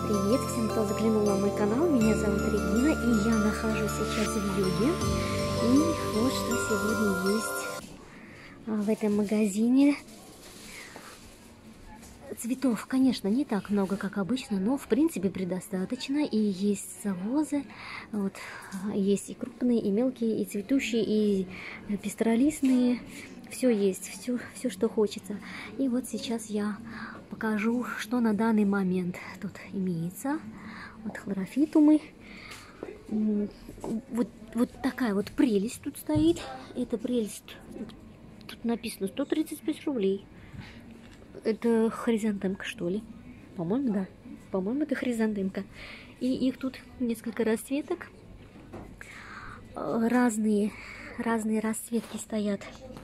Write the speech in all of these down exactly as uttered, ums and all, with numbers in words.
привет всем, кто заглянул на мой канал. Меня зовут Регина, и я нахожусь сейчас в Юге. И вот что сегодня есть в этом магазине. Цветов, конечно, не так много, как обычно, но в принципе предостаточно. И есть завозы, вот, есть и крупные, и мелкие, и цветущие, и пестролистные. Все есть, все, все, что хочется. И вот сейчас я покажу, что на данный момент тут имеется. Вот хлорофитумы. Вот, вот такая вот прелесть тут стоит. Эта прелесть, тут написано сто тридцать пять рублей. Это хризантемка, что ли? По-моему, да. По-моему, это хризантемка. И их тут несколько расцветок. Разные, разные расцветки стоят.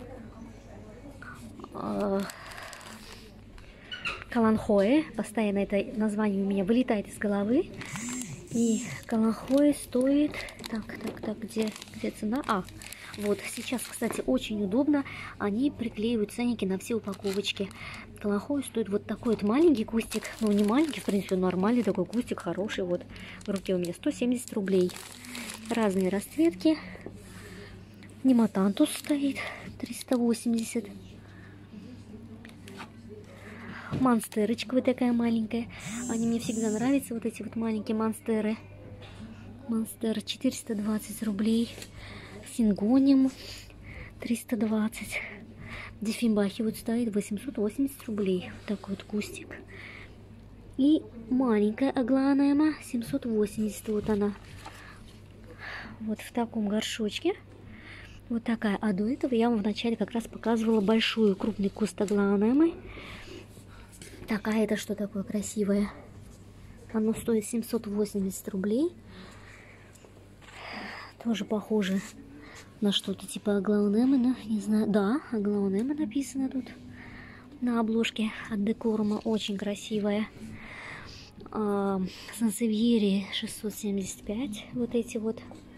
Каланхоэ. Постоянно это название у меня вылетает из головы. И каланхоэ стоит... Так, так, так, где, где цена? А, вот, сейчас, кстати, очень удобно. Они приклеивают ценники на все упаковочки. Каланхоэ стоит вот такой вот маленький кустик. Ну, не маленький, в принципе, нормальный такой кустик, хороший. Вот, в руке у меня сто семьдесят рублей. Разные расцветки. Нематантус стоит триста восемьдесят. Монстерочка вот такая маленькая. Они мне всегда нравятся, вот эти вот маленькие монстеры. Монстер четыреста двадцать рублей. Сингоним триста двадцать. Диффенбахи вот стоит восемьсот восемьдесят рублей. Вот такой вот кустик. И маленькая агланема семьсот восемьдесят. Вот она. Вот в таком горшочке. Вот такая. А до этого я вам вначале как раз показывала большую, крупный куст агланемы. Такая, это что такое красивое? Оно стоит семьсот восемьдесят рублей. Тоже похоже на что-то типа аглаонемы, не знаю. Да, аглаонема написано тут на обложке от Декорума. Очень красивая. А, Сансевьери шестьсот семьдесят пять. Вот эти вот.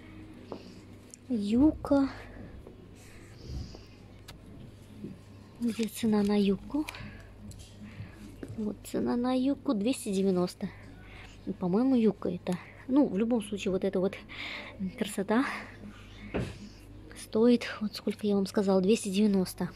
Юка. Где цена на юку? Вот цена на юку двести девяносто. По-моему, юка это. Ну, в любом случае, вот эта вот красота стоит, вот сколько я вам сказала, двести девяносто.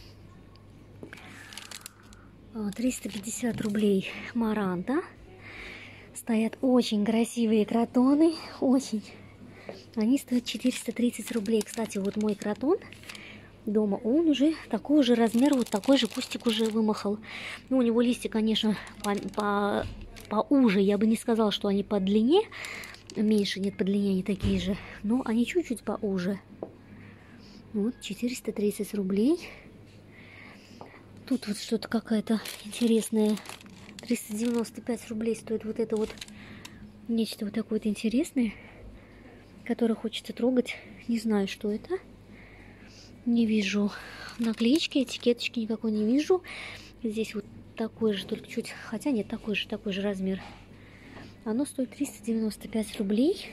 триста пятьдесят рублей маранта. Стоят очень красивые кротоны. Очень. Они стоят четыреста тридцать рублей. Кстати, вот мой кротон дома, он уже такой же размер, вот такой же кустик уже вымахал. Ну, у него листья, конечно, по, по, поуже. Я бы не сказала, что они по длине меньше, нет, по длине они такие же, но они чуть-чуть поуже. Вот, четыреста тридцать рублей. Тут вот что-то какая-то интересная. триста девяносто пять рублей стоит вот это вот нечто вот такое вот интересное, которое хочется трогать. Не знаю, что это. Не вижу наклеечки, этикеточки никакой не вижу. Здесь вот такой же, только чуть, хотя нет, такой же, такой же размер. Оно стоит триста девяносто пять рублей.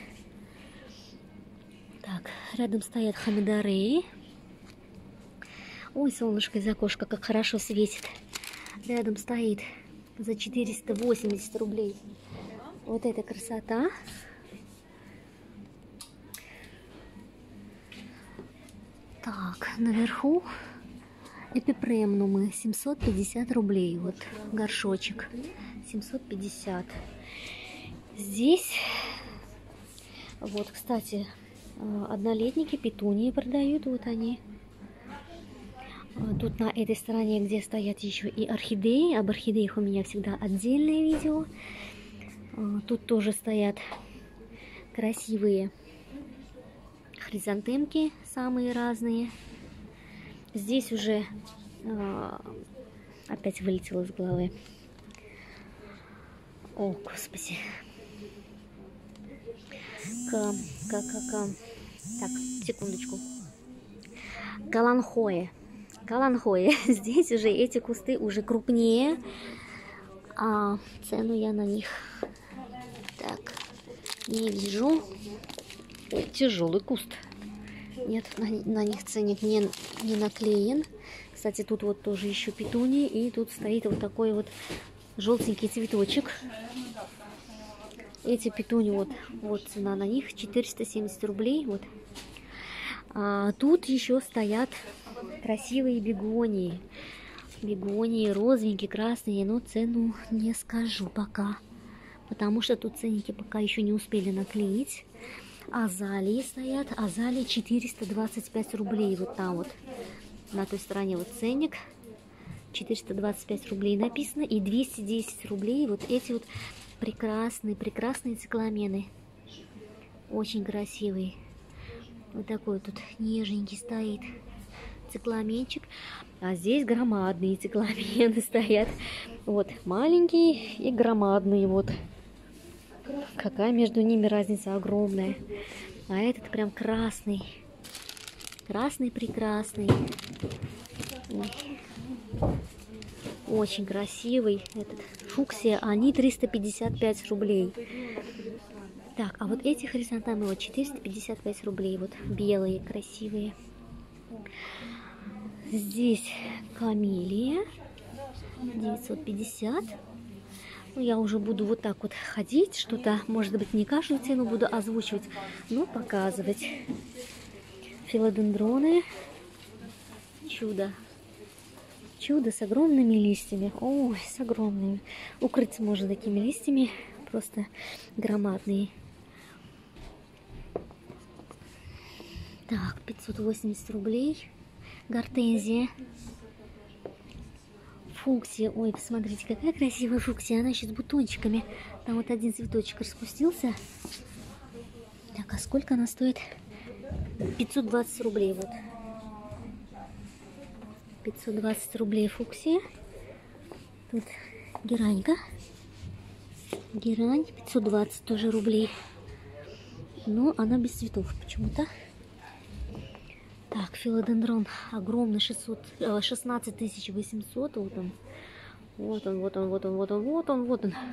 Так, рядом стоят хамидореи. Ой, солнышко из окошка, как хорошо светит. Рядом стоит за четыреста восемьдесят рублей вот эта красота. Так, наверху эпипремнумы семьсот пятьдесят рублей. Вот горшочек семьсот пятьдесят. Здесь вот, кстати, однолетники петунии продают. Вот они. Тут на этой стороне, где стоят еще и орхидеи. Об орхидеях у меня всегда отдельное видео. Тут тоже стоят красивые хризантемки, самые разные. Здесь уже э, опять вылетело из головы. О, господи. К, к, к, к. Так, секундочку. Каланхоэ. Каланхоэ. Здесь уже эти кусты уже крупнее. А цену я на них так не вижу. Тяжелый куст. Нет, на, на них ценник не, не наклеен. Кстати, тут вот тоже еще петунии. И тут стоит вот такой вот желтенький цветочек. Эти петуни, вот, вот цена на них четыреста семьдесят рублей. Вот. А тут еще стоят красивые бегонии. Бегонии розовенькие, красные, но цену не скажу пока. Потому что тут ценники пока еще не успели наклеить. Азалии стоят. Азалии четыреста двадцать пять рублей. Вот там вот. На той стороне вот ценник. четыреста двадцать пять рублей написано. И двести десять рублей вот эти вот прекрасные, прекрасные цикламены. Очень красивые. Вот такой тут нежненький стоит цикламенчик. А здесь громадные цикламены стоят. Вот маленькие и громадные. Вот. Какая между ними разница огромная. А этот прям красный. Красный прекрасный. Ой. Очень красивый. Этот фуксия. Они триста пятьдесят пять рублей. Так, а вот эти хризантемы вот четыреста пятьдесят пять рублей. Вот белые, красивые. Здесь камелия. девятьсот пятьдесят. Ну, я уже буду вот так вот ходить. Что-то, может быть, не каждую цену буду озвучивать, но показывать. Филодендроны. Чудо. Чудо с огромными листьями. Ой, с огромными. Укрыться можно такими листьями. Просто громадные. Так, пятьсот восемьдесят рублей. Гортензия. Фуксия. Ой, посмотрите, какая красивая фуксия. Она еще с бутончиками. Там вот один цветочек распустился. Так, а сколько она стоит? пятьсот двадцать рублей. Вот. пятьсот двадцать рублей фуксия. Тут геранька. Герань. пятьсот двадцать тоже рублей. Но она без цветов почему-то. Так, филодендрон огромный, шестьсот, шестнадцать тысяч восемьсот. Вот он. Вот он, вот он, вот он, вот он, вот он, вот он.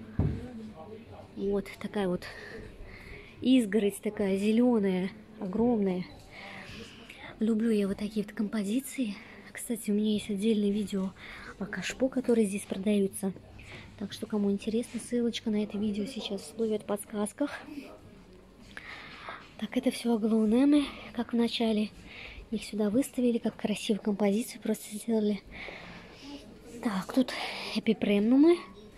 Вот такая вот изгородь такая зеленая, огромная. Люблю я вот такие вот композиции. Кстати, у меня есть отдельное видео о кашпо, которые здесь продаются. Так что, кому интересно, ссылочка на это видео сейчас всплывет в подсказках. Так, это все аглоунемы, как в начале. Их сюда выставили, как красивую композицию просто сделали. Так, тут эпипремнумы.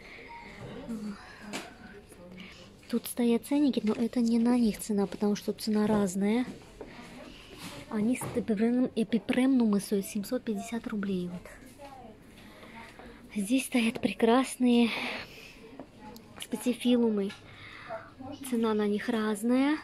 Тут стоят ценники, но это не на них цена, потому что цена разная. Они эпипремнумы стоят семьсот пятьдесят рублей. Вот. Здесь стоят прекрасные спатифилумы. Цена на них разная.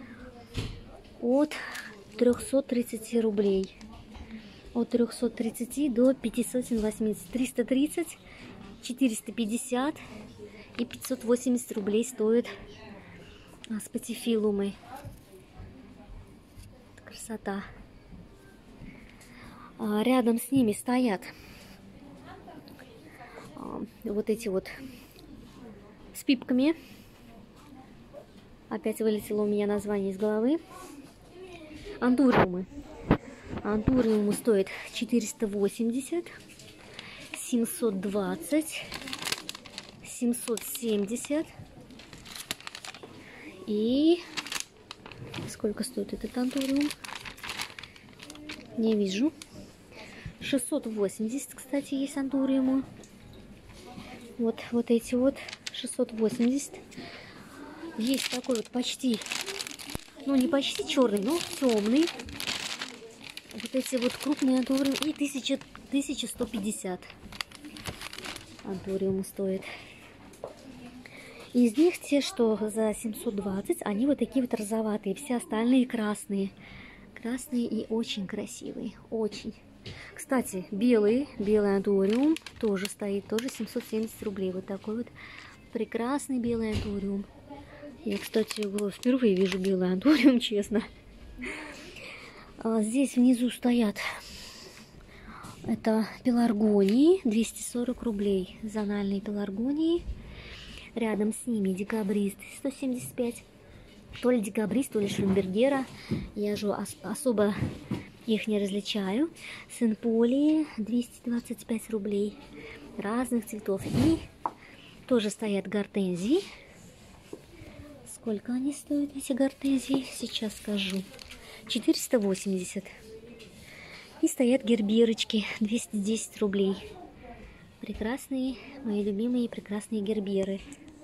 От трёхсот тридцати рублей. От трёхсот тридцати до пятисот восьмидесяти. триста тридцать, четыреста пятьдесят и пятьсот восемьдесят рублей стоят спатифилумы. Красота. А рядом с ними стоят а, вот эти вот с пипками. Опять вылетело у меня название из головы. Антуриумы. Антуриумы стоят четыреста восемьдесят, семьсот двадцать, семьсот семьдесят. И сколько стоит этот антуриум? Не вижу. шестьсот восемьдесят, кстати, есть антуриумы. Вот, вот эти вот шестьсот восемьдесят. Есть такой вот почти, ну не почти черный, но темный. Вот эти вот крупные антуриумы. И тысяча сто пятьдесят антуриумы стоит. Из них те, что за семьсот двадцать, они вот такие вот розоватые. Все остальные красные. Красные и очень красивые. Очень. Кстати, белый, белый антуриум тоже стоит. Тоже семьсот семьдесят рублей. Вот такой вот прекрасный белый антуриум. Я, кстати, впервые вижу белый антуриум, честно. А здесь внизу стоят, это пеларгонии, двести сорок рублей. Зональные пеларгонии. Рядом с ними декабрист, сто семьдесят пять. То ли декабрист, то ли швимбергера. Я же ос особо их не различаю. Сенполии, двести двадцать пять рублей. Разных цветов. И тоже стоят гортензии. Сколько они стоят, эти гортензии? Сейчас скажу. четыреста восемьдесят. И стоят герберочки. двести десять рублей. Прекрасные, мои любимые прекрасные герберы.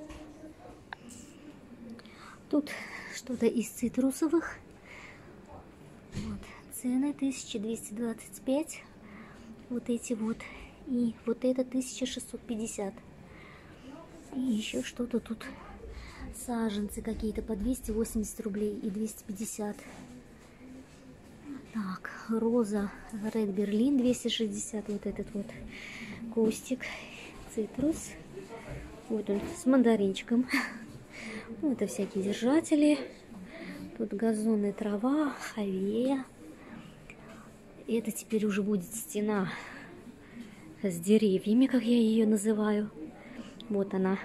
Тут что-то из цитрусовых. Вот. Цены тысяча двести двадцать пять. Вот эти вот. И вот это тысяча шестьсот пятьдесят. И еще что-то тут. Саженцы какие-то по двести восемьдесят рублей и двести пятьдесят. Так, роза Red Berlin двести шестьдесят. Вот этот вот кустик. Цитрус. Вот он с мандаринчиком. Ну, это всякие держатели. Тут газонная трава, хавея. Это теперь уже будет стена с деревьями, как я ее называю. Вот она.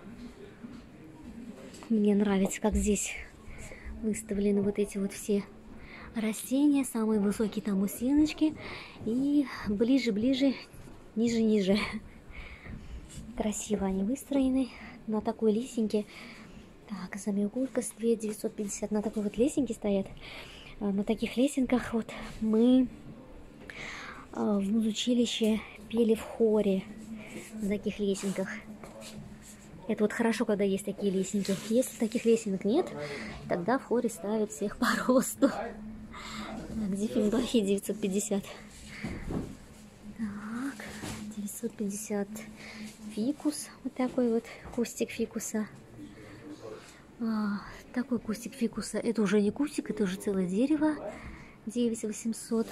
Мне нравится, как здесь выставлены вот эти вот все растения. Самые высокие там у стеночки. И ближе-ближе, ниже-ниже. Красиво они выстроены. На такой лесенке. Так, замеукурка с две тысячи девятьсот пятьдесят. На такой вот лесенке стоят. На таких лесенках вот мы в музучилище пели в хоре. На таких лесенках. Это вот хорошо, когда есть такие лесенки. Если таких лесенок нет, тогда в хоре ставят всех по росту. Так, Диффенбахи девятьсот пятьдесят. Так, девятьсот пятьдесят фикус. Вот такой вот кустик фикуса. А, такой кустик фикуса. Это уже не кустик, это уже целое дерево. девять тысяч восемьсот.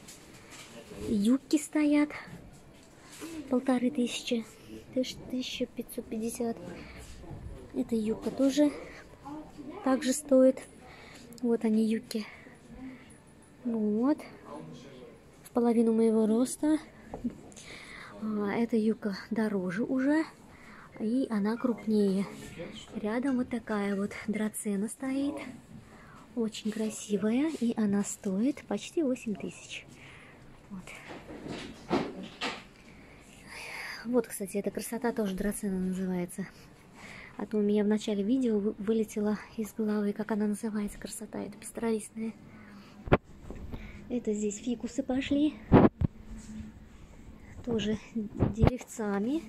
Юбки стоят. Полторы тысячи. тысяча пятьсот пятьдесят. Эта юбка тоже также стоит. Вот они, юбки. Вот. В половину моего роста. А, эта юбка дороже уже. И она крупнее. Рядом вот такая вот драцена стоит. Очень красивая. И она стоит почти восемь тысяч. Вот. Вот, кстати, эта красота тоже драцена называется. А то у меня в начале видео вылетела из головы, как она называется, красота эта пестролистная. Это здесь фикусы пошли. Тоже деревцами.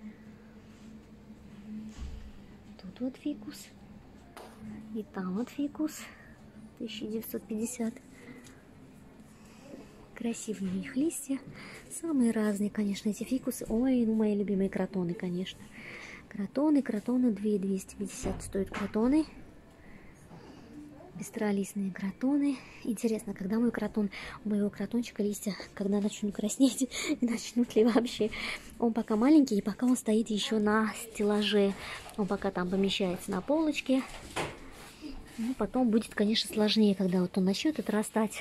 Тут вот фикус. И там вот фикус. тысяча девятьсот пятьдесят. Красивые у них листья. Самые разные, конечно, эти фикусы. Ой, ну мои любимые кротоны, конечно. Кротоны, кротоны, две тысячи двести пятьдесят стоят кротоны. Пестролистные кротоны. Интересно, когда мой кротон, у моего кротончика листья, когда начнут краснеть, и начнут ли вообще. Он пока маленький, и пока он стоит еще на стеллаже. Он пока там помещается на полочке. Ну, потом будет, конечно, сложнее, когда вот он начнет отрастать.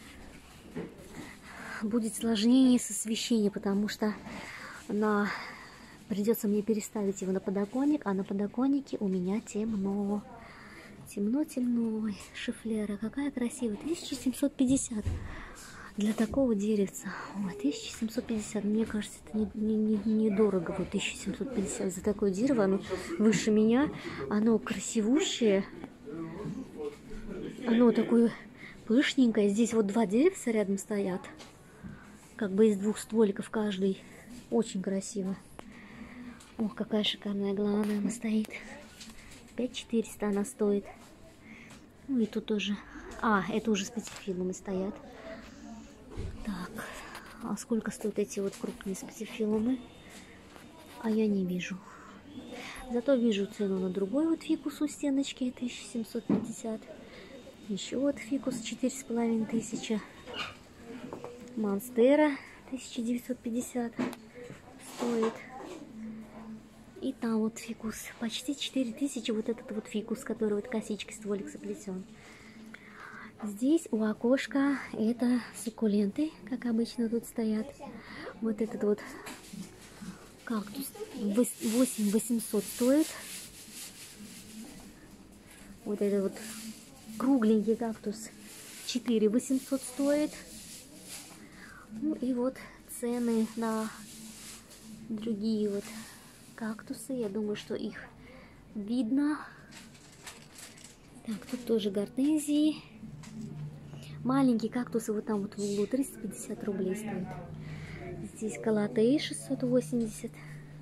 Будет сложнее с освещением, потому что на... придется мне переставить его на подоконник, а на подоконнике у меня темно. Темно-темно. Ой, шифлера, какая красивая. тысяча семьсот пятьдесят для такого деревца. Ой, тысяча семьсот пятьдесят. Мне кажется, это недорого. Не, не, не дорого, вот тысяча семьсот пятьдесят за такое дерево. Оно выше меня. Оно красивущее. Оно такое пышненькое. Здесь вот два деревца рядом стоят. Как бы из двух стволиков каждый. Очень красиво. Ох, какая шикарная главная она стоит. пять тысяч четыреста она стоит. Ну и тут тоже. А, это уже спатифилумы стоят. Так. А сколько стоят эти вот крупные спатифилумы? А я не вижу. Зато вижу цену на другой вот фикус у стеночки. тысяча семьсот пятьдесят. Еще вот фикус четыре с половиной тысячи. Монстера тысяча девятьсот пятьдесят стоит. И там вот фикус. Почти четыре тысячи вот этот вот фикус, который вот косичкой стволик заплетен. Здесь у окошка это суккуленты, как обычно тут стоят. Вот этот вот кактус восемь тысяч восемьсот стоит. Вот этот вот кругленький кактус четыре тысячи восемьсот стоит. Ну и вот цены на другие вот кактусы. Я думаю, что их видно. Так, тут тоже гортензии. Маленькие кактусы вот там вот в углу триста пятьдесят рублей стоит. Здесь калатеи шестьсот восемьдесят.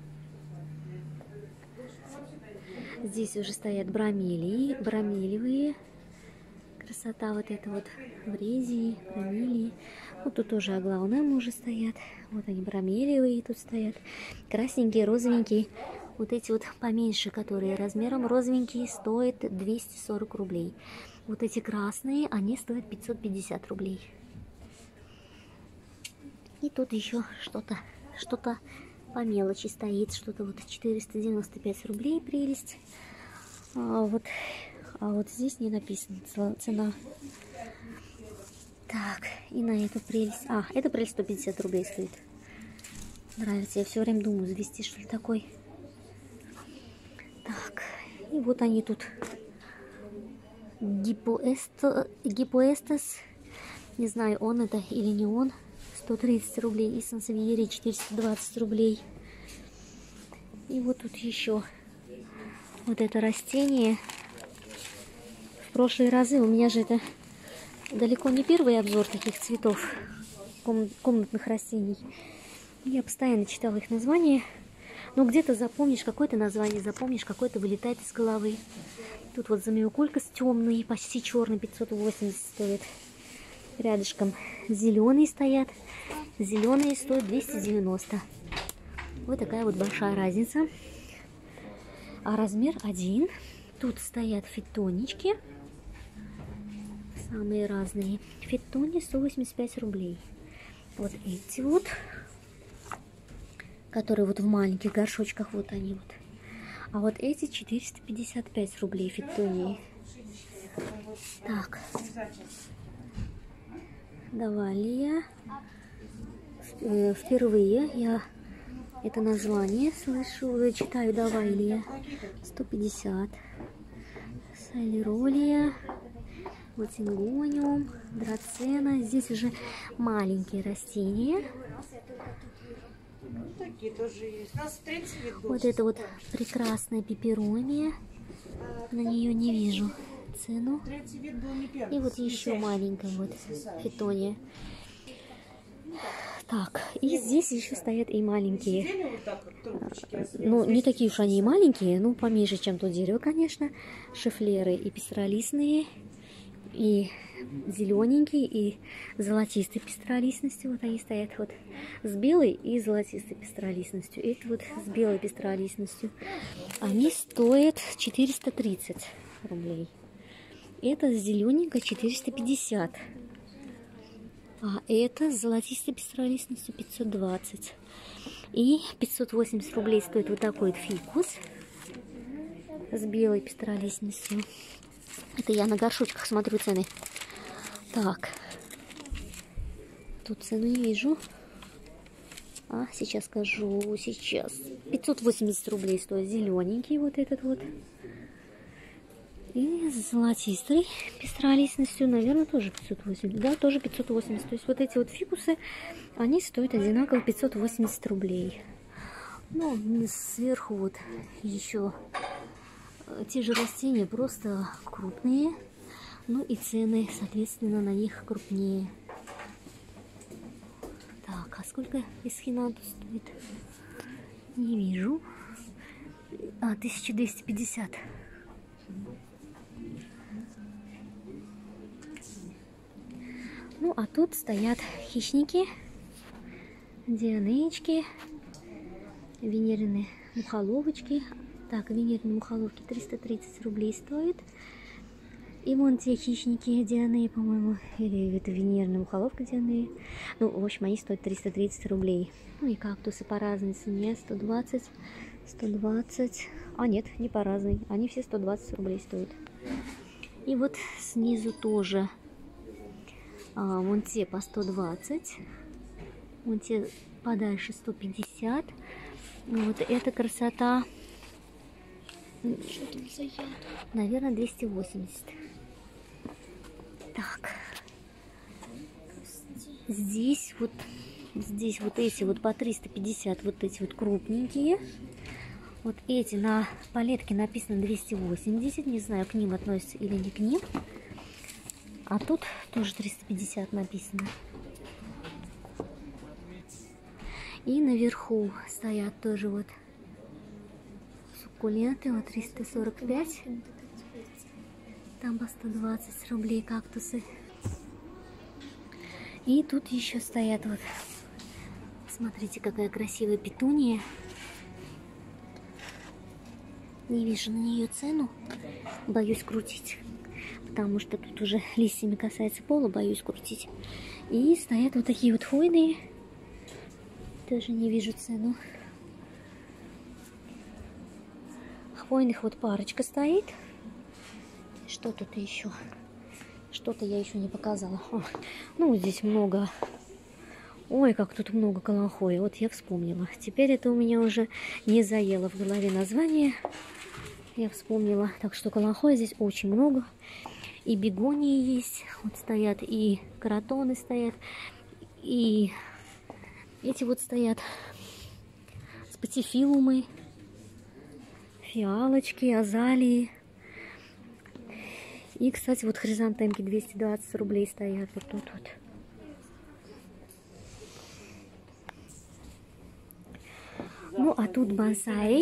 Здесь уже стоят бромелии, бромелевые. Красота вот эта вот врезии, бромелии. Вот тут тоже аглаунемы уже стоят. Вот они бромелевые тут стоят. Красненькие, розовенькие. Вот эти вот поменьше, которые размером розовенькие, стоят двести сорок рублей. Вот эти красные, они стоят пятьсот пятьдесят рублей. И тут еще что-то, что-то по мелочи стоит. Что-то вот четыреста девяносто пять рублей, прелесть. А вот, а вот здесь не написано цена. Так, и на эту прелесть. А, эта прелесть сто пятьдесят рублей стоит. Нравится. Я все время думаю, завести что ли такой. Так, и вот они тут. Гипоэстес. Не знаю, он это или не он. сто тридцать рублей. И сансевиерия четыреста двадцать рублей. И вот тут еще вот это растение. В прошлые разы у меня же это далеко не первый обзор таких цветов, комнатных растений. Я постоянно читала их названия. Но где-то запомнишь какое-то название, запомнишь, какое-то вылетает из головы. Тут вот замиокулькас темный, почти черный, пятьсот восемьдесят стоит. Рядышком зеленые стоят. Зеленые стоят двести девяносто. Вот такая вот большая разница. А размер один. Тут стоят фитонечки. Самые разные. Фитони сто восемьдесят пять рублей. Вот эти вот, которые вот в маленьких горшочках, вот они вот. А вот эти четыреста пятьдесят пять рублей фитонии. Так. Давалия. Впервые я это название слышу, читаю. Давалия. сто пятьдесят. Салиролия. Вот сингониум. Драцена. Здесь уже маленькие растения. Такие тоже есть. У нас тридцать видов. Вот это вот прекрасная пеперония. На нее не вижу цену. И вот еще маленькая вот фитония. Так, и здесь еще стоят и маленькие. Ну, не такие уж они и маленькие, ну, поменьше, чем то дерево, конечно. Шифлеры и пестролистные, и зелененькие, и золотистой пестролистностью. Вот они стоят вот с белой и золотистой пестролистностью. Это вот с белой пестролистностью. Они стоят четыреста тридцать рублей. Это с зелененькой четыреста пятьдесят. А это с золотистой пестролистностью пятьсот двадцать. И пятьсот восемьдесят рублей стоит вот такой вот фикус с белой пестролистностью. Это я на горшочках смотрю цены. Так. Тут цену не вижу. А, сейчас скажу. Сейчас. пятьсот восемьдесят рублей стоит зелененький вот этот вот. И с золотистой пестролистностью, наверное, тоже пятьсот восемьдесят. Да, тоже пятьсот восемьдесят. То есть вот эти вот фикусы, они стоят одинаково пятьсот восемьдесят рублей. Ну, сверху вот еще те же растения, просто крупные. Ну и цены, соответственно, на них крупнее. Так, а сколько эсхинатус стоит? Не вижу. А, тысяча двести пятьдесят. Ну, а тут стоят хищники, дианеечки, венерины мухоловочки. Так, венерные мухоловки триста тридцать рублей стоят. И вон те хищники дианеи, по-моему, или это венерная мухоловка дианеи. Ну, в общем, они стоят триста тридцать рублей. Ну и кактусы по разной цене, сто двадцать, сто двадцать. А нет, не по разной, они все сто двадцать рублей стоят. И вот снизу тоже. А, вон те по сто двадцать, вон те подальше сто пятьдесят. Вот эта красота, наверное, двести восемьдесят. Так, здесь вот, здесь вот эти вот по триста пятьдесят, вот эти вот крупненькие. Вот эти на палетке написано двести восемьдесят. Не знаю, к ним относятся или не к ним. А тут тоже триста пятьдесят написано. И наверху стоят тоже вот суккуленты. Вот триста сорок пять. Там по сто двадцать рублей кактусы. И тут еще стоят вот. Смотрите, какая красивая петуния. Не вижу на нее цену. Боюсь крутить. Потому что тут уже листьями касается пола. Боюсь крутить. И стоят вот такие вот хвойные. Тоже не вижу цену. Хвойных вот парочка стоит. Что тут еще? Что-то я еще не показала. О, ну, здесь много. Ой, как тут много каланхоя. Вот я вспомнила. Теперь это у меня уже не заело в голове название. Я вспомнила. Так что каланхоя здесь очень много. И бегонии есть. Вот стоят. И каратоны стоят. И эти вот стоят. Спатифилумы. Фиалочки, азалии. И, кстати, вот хризантемки двести двадцать рублей стоят вот тут вот. Ну, а тут бонсай.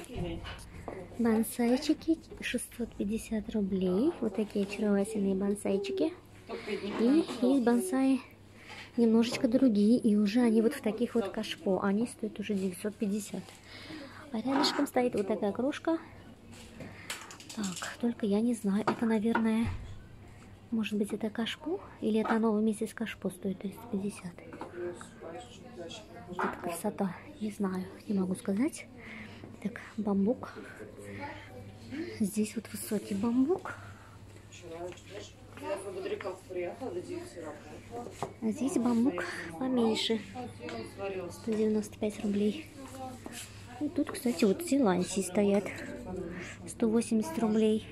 Бонсайчики шестьсот пятьдесят рублей. Вот такие очаровательные бонсайчики. И есть бонсай немножечко другие. И уже они вот в таких вот кашпо. Они стоят уже девятьсот пятьдесят. А рядышком стоит вот такая кружка. Так, только я не знаю. Это, наверное, может быть, это кашпо? Или это оно вместе с кашпо стоит триста пятьдесят? Вот эта красота. Не знаю, не могу сказать. Так, бамбук. Здесь вот высокий бамбук. А здесь бамбук поменьше. сто девяносто пять рублей. И тут, кстати, вот тилансии стоят. сто восемьдесят рублей.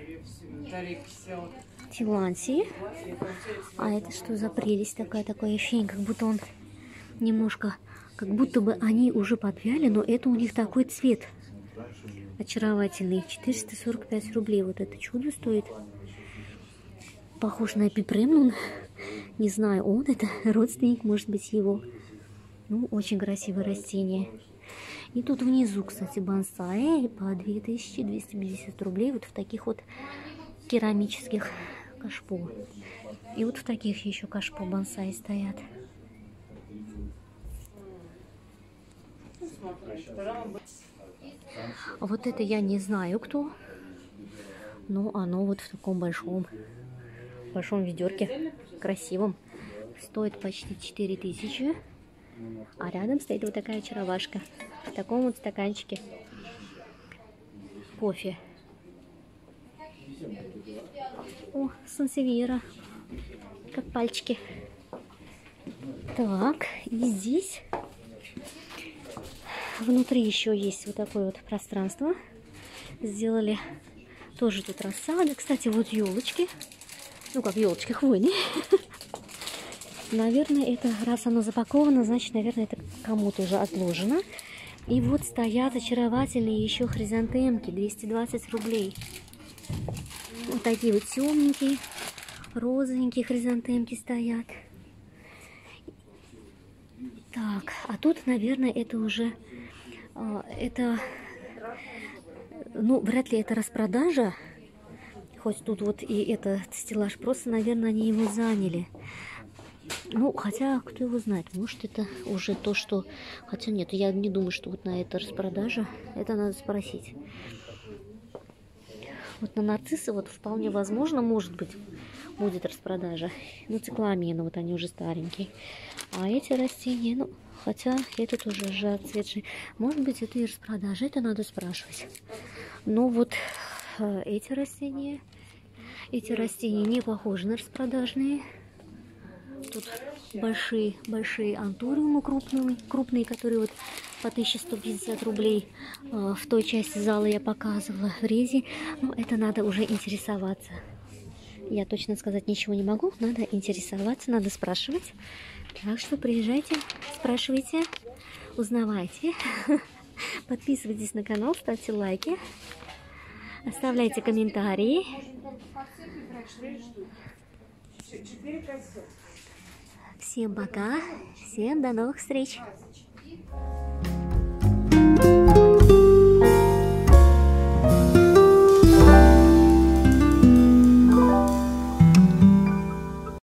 Тилансии. А это что за прелесть такая? Такое ощущение, как будто он немножко... Как будто бы они уже подвяли, но это у них такой цвет очаровательный. четыреста сорок пять рублей вот это чудо стоит. Похож на эпипрем, ну, не знаю, он это родственник, может быть, его. Ну, очень красивое растение. И тут внизу, кстати, бонсай по две тысячи двести пятьдесят рублей. Вот в таких вот керамических кашпо. И вот в таких еще кашпо бонсай стоят. А вот это я не знаю кто. Но оно вот в таком большом, большом ведерке. Красивом. Стоит почти четыре тысячи. А рядом стоит вот такая очаровашка. В таком вот стаканчике. Кофе. О, сансевьера. Как пальчики. Так, и здесь внутри еще есть вот такое вот пространство. Сделали тоже тут рассады. Кстати, вот елочки. Ну, как елочки, хвойные. Наверное, это, раз оно запаковано, значит, наверное, это кому-то уже отложено. И вот стоят очаровательные еще хризантемки. двести двадцать рублей. Вот такие вот темненькие, розовенькие хризантемки стоят. Так, а тут, наверное, это уже... Это... Ну, вряд ли это распродажа. Хоть тут вот и этот стеллаж. Просто, наверное, они его заняли. Ну, хотя, кто его знает, может, это уже то, что... Хотя нет, я не думаю, что вот на это распродажа. Это надо спросить. Вот на нарциссы вот вполне возможно, может быть, будет распродажа. Ну, цикламены, вот они уже старенькие. А эти растения, ну, хотя это тоже уже отцветшие. Может быть, это и распродажа, это надо спрашивать. Но вот э, эти растения, эти растения не похожи на распродажные. Тут большие, большие антуриумы крупные, крупные, которые вот по тысяче сто пятьдесят рублей э, в той части зала я показывала в Резе. Но это надо уже интересоваться. Я точно сказать ничего не могу. Надо интересоваться, надо спрашивать. Так что приезжайте, спрашивайте, узнавайте. Подписывайтесь на канал, ставьте лайки, оставляйте комментарии. Всем пока, всем до новых встреч.